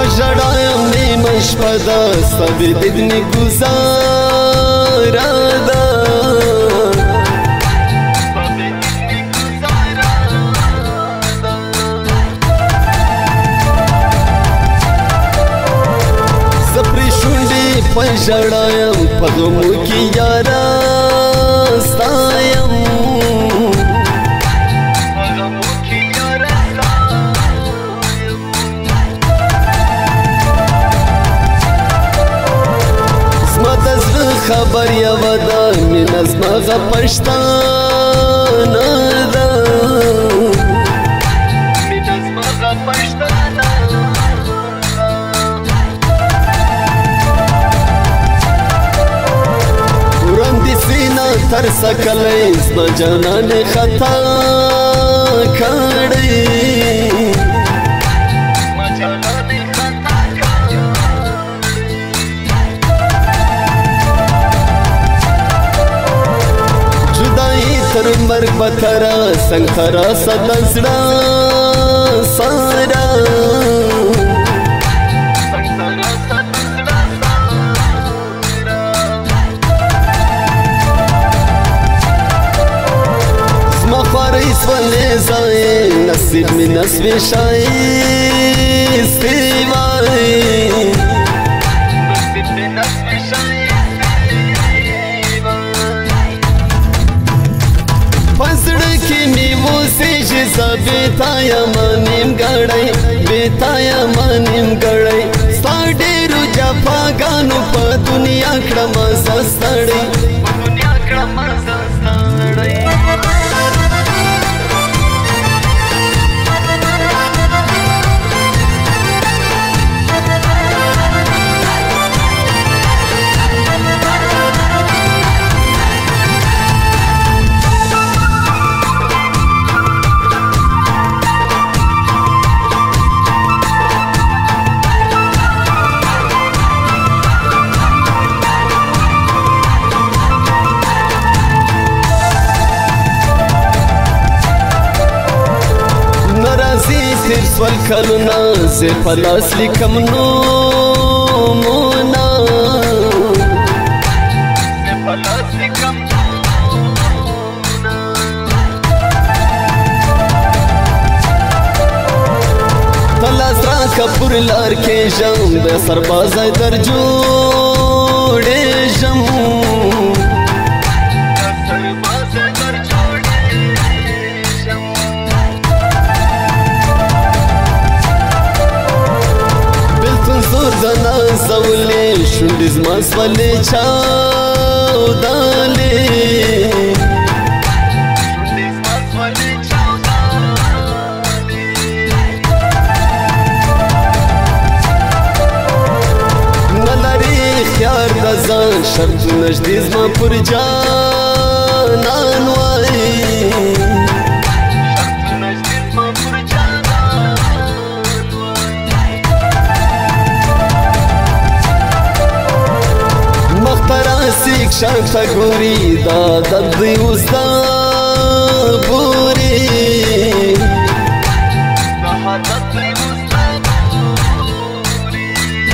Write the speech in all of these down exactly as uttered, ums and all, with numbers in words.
پژړایم نیمه شپه ده ستا بېدید مې ګزاره ده زه پرې شونډې پژړایم په غمو کې یاره ستا یم خبر یوه ده مینه زما غه پښتانه ده مینه زما غه پښتانه وړاندې سینه تر سکلی زما جانانې خطا کړی تر مرګ به تره څنګ ته راسه د زړه ساره زما خوارۍ سولې ځای نصیب مې نسوې ښایستې وای زه بېتا یمه نیمګړی بېتا یمه نیمګړی ستا ډېرو جفاګانو په دنیا کړمه زه ستړی تیر سول کلونه زه په لاس لیکم نومونه زه په لاس لیکم نومونه ته لاس راکه پر لار کېږم د سربازی در جوړېږم زولې شونډې زما سولې چاودالې شونډې زما سولې چاودالې نه لري خیار د ځان شرط نږدې زما پر جانان وایي شانته ګوري دا درد دی اوس دا بوري دا حالت دی اوس دا بوري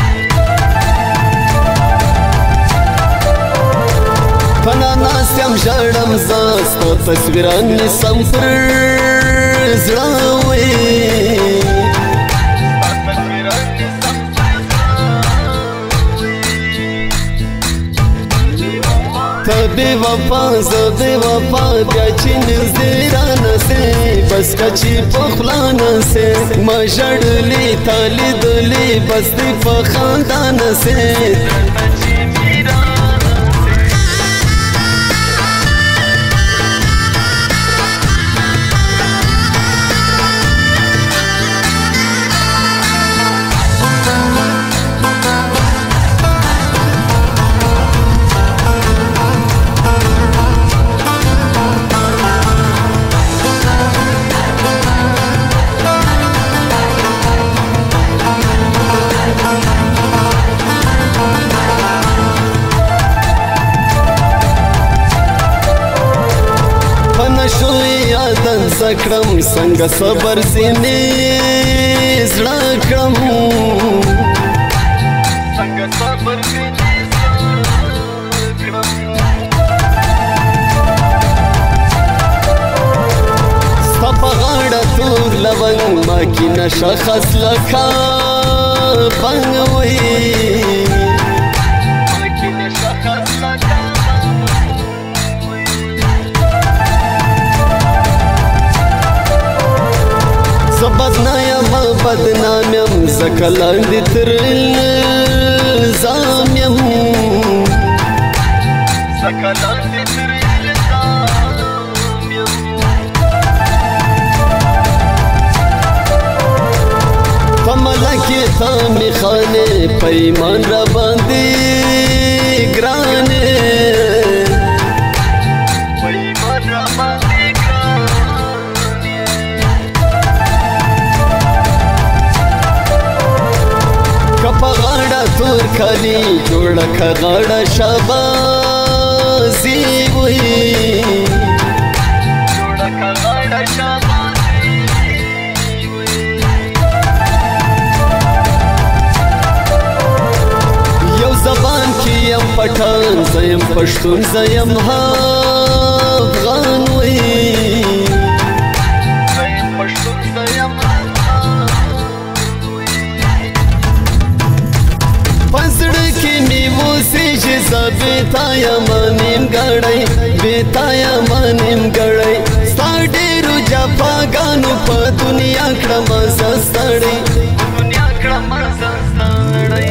پنا ناست یم ژړم زه ستا تصویران مې سم پر زړه وي ته بې وفا زه بې وفا بیا چې نږدې رانسې بس که چې په خوله نسې ما ژړلې تا لیدلې بس دې په خندا نسې زکړم څنګه صبر سینې زړه کړم بنگ ما کی نشخص لکا بنگ وی زبدنایم بدنامیم زکلاندی تر الزامیم زکلاندی تر الزامیم فملکی تا میخانه پیمان را باندی گرانه پیمان را باندی گرانه کپا غاڑا تور کالی جوڑا کا غاڑا شابازی وی جوڑا کا غاڑا شابازی وی یو زبان کی یم پٹھان زیم پشتون زیم افغان وی زیم پشتون زیم بیتا یا مانیم گڑای بیتا یا مانیم گڑای ستا ډیرو جفاګانو په دنیا کړم زستړی دنیا کړم زستړی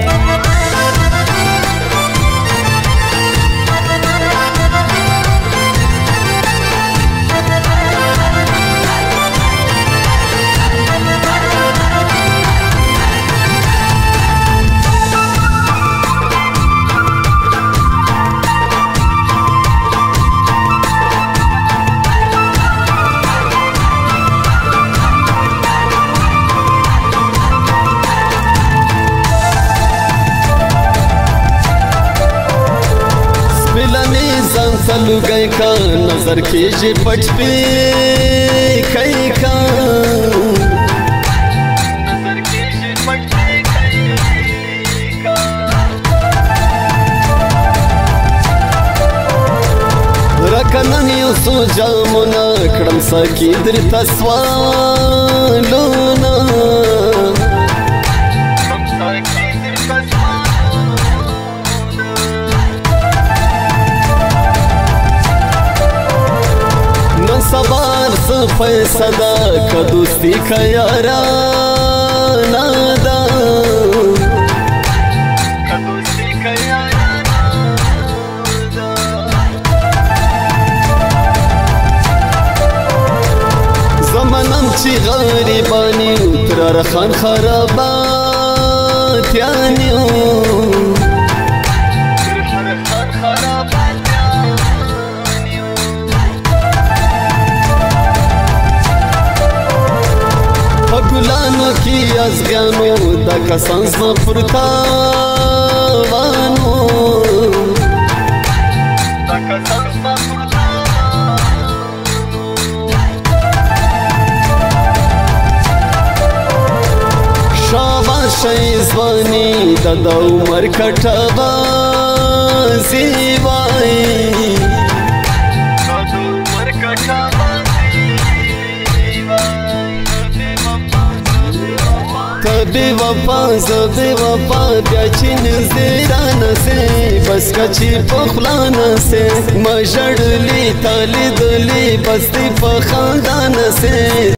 سلو گئی کا نظر کیجے پٹ پہ کئی کا نظر کیجے پٹ پہ کئی کا رکنن یو سو جامونا کڑم ساکی در تسوالونا کڑم ساکی در تسوالونا سبار صفای صدا کا دوستی کا یارانا دا کا دوستی کا یارانا دا زمانم چی غریبانی ترار خان خرابات یانیو ترار خان خرابات گلانو کی ازغانو دا کسان زما پرتاوانو دا کسان زما پرتاوانو شاباش شیزوانی دا دا عمر کٹا بازی وائی دا دا عمر کٹا بے وفا ز بے وفا بیا چې نږدې رانسې بس که چې په خوله نسې ما ژړلي تا لیدلي بس دې په خندا نسې